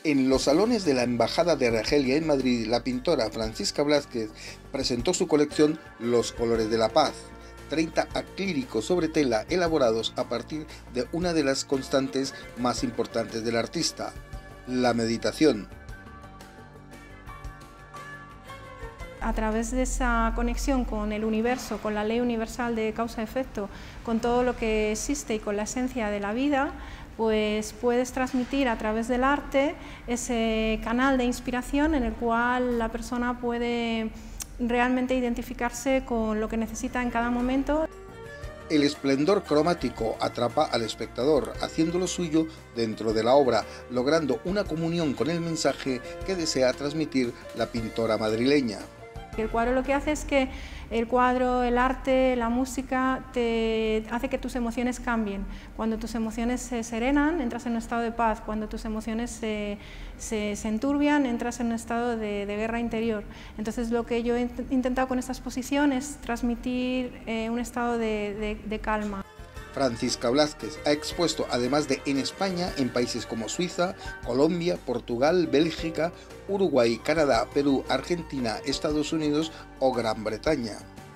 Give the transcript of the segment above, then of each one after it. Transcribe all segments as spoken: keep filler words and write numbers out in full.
En los salones de la Embajada de Argelia en Madrid, la pintora Francisca Blázquez presentó su colección Los colores de la paz, treinta acrílicos sobre tela elaborados a partir de una de las constantes más importantes del artista, la meditación. A través de esa conexión con el universo, con la ley universal de causa-efecto, con todo lo que existe y con la esencia de la vida, pues puedes transmitir a través del arte ese canal de inspiración en el cual la persona puede realmente identificarse con lo que necesita en cada momento. El esplendor cromático atrapa al espectador, haciéndolo suyo dentro de la obra, logrando una comunión con el mensaje que desea transmitir la pintora madrileña. El cuadro lo que hace es que el cuadro, el arte, la música te hace que tus emociones cambien. Cuando tus emociones se serenan, entras en un estado de paz. Cuando tus emociones se, se, se enturbian, entras en un estado de, de guerra interior. Entonces lo que yo he intentado con esta exposición es transmitir eh, un estado de, de, de calma. Francisca Blázquez ha expuesto, además de en España, en países como Suiza, Colombia, Portugal, Bélgica, Uruguay, Canadá, Perú, Argentina, Estados Unidos o Gran Bretaña.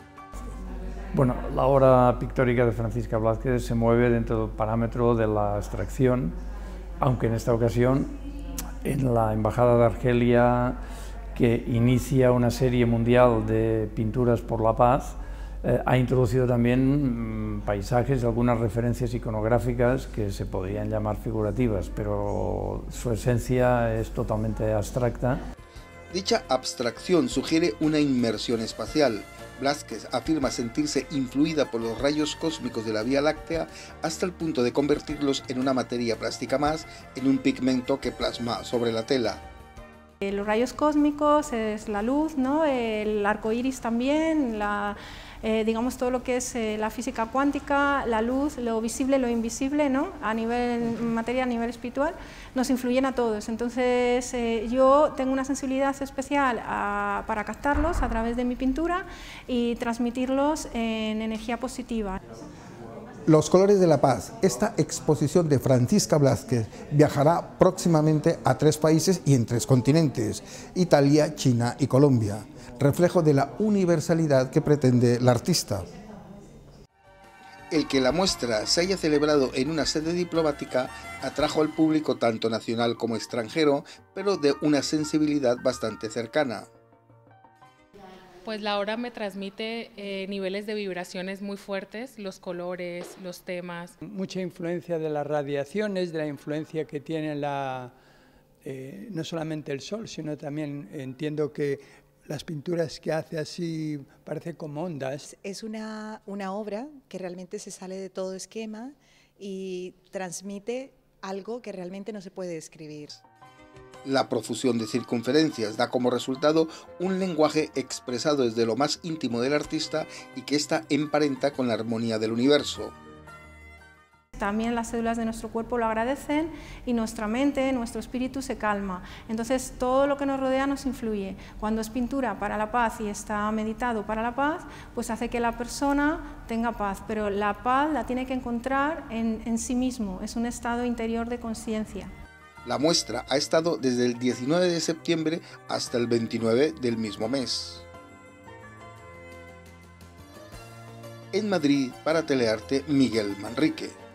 Bueno, la obra pictórica de Francisca Blázquez se mueve dentro del parámetro de la abstracción, aunque en esta ocasión, en la Embajada de Argelia, que inicia una serie mundial de pinturas por la paz, Eh, ha introducido también mmm, paisajes y algunas referencias iconográficas que se podrían llamar figurativas, pero su esencia es totalmente abstracta. Dicha abstracción sugiere una inmersión espacial. Blázquez afirma sentirse influida por los rayos cósmicos de la Vía Láctea hasta el punto de convertirlos en una materia plástica más, en un pigmento que plasma sobre la tela. Los rayos cósmicos es la luz, ¿no? El arco iris también, la, eh, digamos todo lo que es eh, la física cuántica, la luz, lo visible, lo invisible, ¿no? A nivel materia, a nivel espiritual, nos influyen a todos. Entonces eh, yo tengo una sensibilidad especial a, para captarlos a través de mi pintura y transmitirlos en energía positiva. Los colores de la paz. Esta exposición de Francisca Blázquez viajará próximamente a tres países y en tres continentes: Italia, China y Colombia, reflejo de la universalidad que pretende la artista. El que la muestra se haya celebrado en una sede diplomática atrajo al público tanto nacional como extranjero, pero de una sensibilidad bastante cercana. Pues la obra me transmite eh, niveles de vibraciones muy fuertes, los colores, los temas. Mucha influencia de las radiaciones, de la influencia que tiene la, eh, no solamente el sol, sino también entiendo que las pinturas que hace así parece como ondas. Es una, una obra que realmente se sale de todo esquema y transmite algo que realmente no se puede describir. La profusión de circunferencias da como resultado un lenguaje expresado desde lo más íntimo del artista y que ésta emparenta con la armonía del universo. También las células de nuestro cuerpo lo agradecen y nuestra mente, nuestro espíritu se calma. Entonces todo lo que nos rodea nos influye. Cuando es pintura para la paz y está meditado para la paz, pues hace que la persona tenga paz, pero la paz la tiene que encontrar en, en sí mismo, es un estado interior de conciencia. La muestra ha estado desde el diecinueve de septiembre hasta el veintinueve del mismo mes. En Madrid, para Telearte, Miguel Manrique.